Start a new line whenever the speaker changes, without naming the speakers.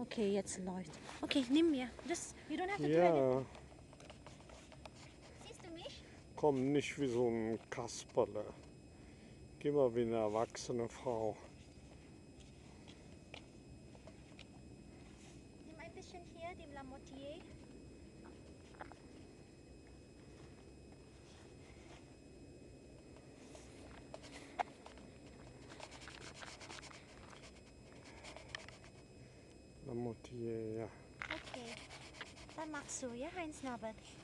Okay, jetzt läuft. Okay, nimm mir. Das, you don't have to do
Ja,
anything. Siehst du mich?
komm nicht wie so ein Kasperle. Geh mal wie eine erwachsene Frau.
Nimm ein bisschen hier, dem Lamotier.
Lamotier, ja.
Okay. Dann machst du, ja, Heinz Norbert.